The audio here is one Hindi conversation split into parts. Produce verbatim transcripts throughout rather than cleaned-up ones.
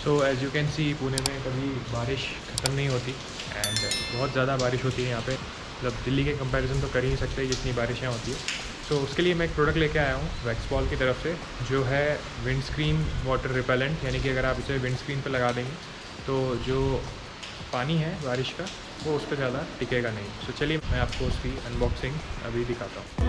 So as you can see Pune में कभी बारिश ख़त्म नहीं होती एंड बहुत ज़्यादा बारिश होती है यहाँ पे। मतलब दिल्ली के कंपैरिजन तो कर ही नहीं सकते जितनी बारिशें होती है। सो so, उसके लिए मैं एक प्रोडक्ट लेके आया हूँ वैक्सपॉल की तरफ से, जो है विंडस्क्रीन वाटर रिपेलेंट। यानी कि अगर आप इसे विंडस्क्रीन पर लगा देंगे तो जो पानी है बारिश का वो उस पर ज़्यादा टिकेगा नहीं। सो so, चलिए मैं आपको उसकी अनबॉक्सिंग अभी दिखाता हूँ।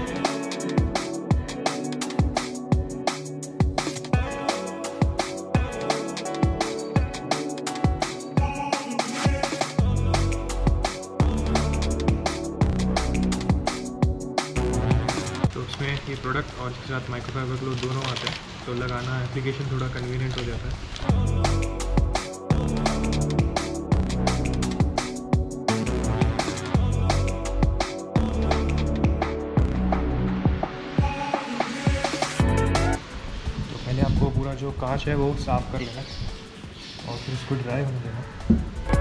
उसमें ये प्रोडक्ट और इसके साथ माइक्रोफाइबर ग्लो दोनों आते हैं, तो लगाना एप्लीकेशन थोड़ा कन्वीनियंट हो जाता है। तो पहले आपको पूरा जो कांच है वो साफ़ कर लेना और फिर इसको ड्राई होने देना।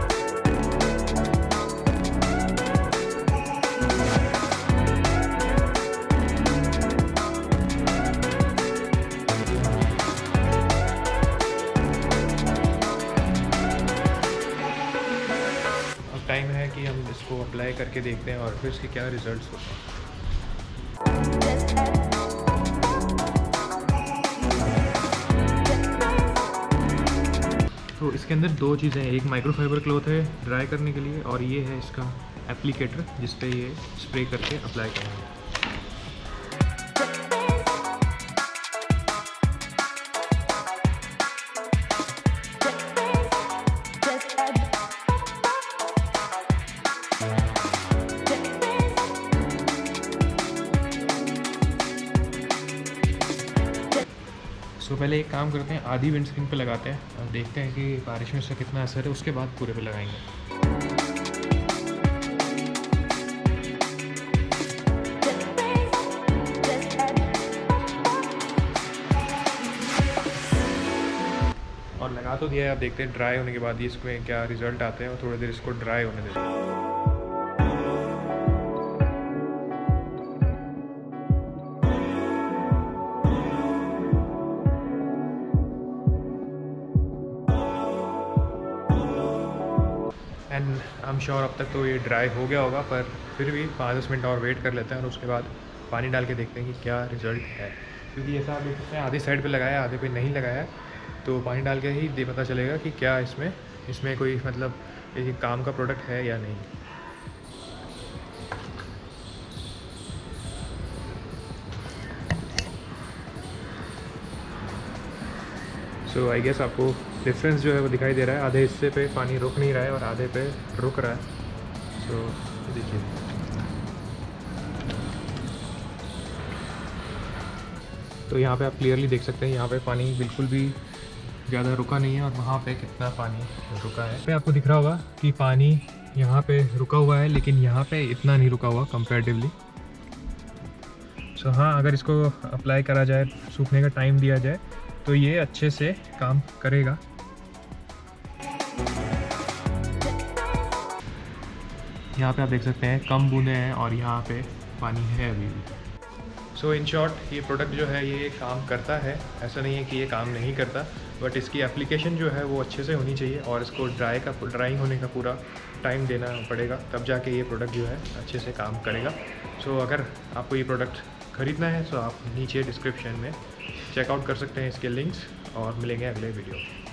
टाइम है कि हम इसको अप्लाई करके देखते हैं और फिर इसके क्या रिजल्ट्स होते हैं। तो इसके अंदर दो चीज़ें हैं, एक माइक्रोफाइबर क्लॉथ है ड्राई करने के लिए और ये है इसका एप्लीकेटर जिस पे ये स्प्रे करके अप्लाई करेंगे। सो so, पहले एक काम करते हैं, आधी विंडस्क्रीन पे लगाते हैं और देखते हैं कि बारिश में इसका कितना असर है, उसके बाद पूरे पे लगाएंगे। और लगा तो दिया है, आप देखते हैं ड्राई होने के बाद ही इसमें क्या रिजल्ट आते हैं और थोड़ी देर इसको ड्राई होने देते हैं। एंड आई एम श्योर अब तक तो ये ड्राई हो गया होगा, पर फिर भी पाँच दस मिनट और वेट कर लेते हैं और उसके बाद पानी डाल के देखते हैं कि क्या रिज़ल्ट है। क्योंकि ऐसा आप देख सकते हैं आधी साइड पे लगाया आधे पे नहीं लगाया, तो पानी डाल के ही दे पता चलेगा कि क्या इसमें इसमें कोई मतलब ये काम का प्रोडक्ट है या नहीं। सो आई गेस आपको डिफरेंस जो है वो दिखाई दे रहा है, आधे हिस्से पे पानी रुक नहीं रहा है और आधे पे रुक रहा है। सो so, देखिए तो यहाँ पे आप क्लियरली देख सकते हैं, यहाँ पे पानी बिल्कुल भी ज़्यादा रुका नहीं है और वहाँ पे कितना पानी रुका है। पे आपको दिख रहा होगा कि पानी यहाँ पे रुका हुआ है, लेकिन यहाँ पे इतना नहीं रुका हुआ कंपैरेटिवली। सो हाँ, अगर इसको अप्लाई करा जाए, सूखने का टाइम दिया जाए, तो ये अच्छे से काम करेगा। यहाँ पे आप देख सकते हैं कम बूंदे हैं और यहाँ पे पानी है अभी भी। सो इन शॉर्ट ये प्रोडक्ट जो है ये काम करता है, ऐसा नहीं है कि ये काम नहीं करता, बट इसकी एप्लीकेशन जो है वो अच्छे से होनी चाहिए और इसको ड्राई का ड्राइंग होने का पूरा टाइम देना पड़ेगा, तब जाके ये प्रोडक्ट जो है अच्छे से काम करेगा। सो so, अगर आपको ये प्रोडक्ट ख़रीदना है तो आप नीचे डिस्क्रिप्शन में चेकआउट कर सकते हैं इसके लिंक्स और मिलेंगे अगले वीडियो।